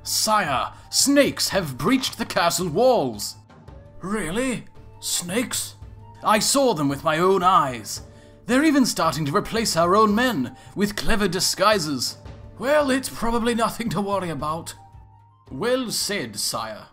Sire, snakes have breached the castle walls. Really? Snakes? I saw them with my own eyes. They're even starting to replace our own men with clever disguises. Well, it's probably nothing to worry about. Well said, sire.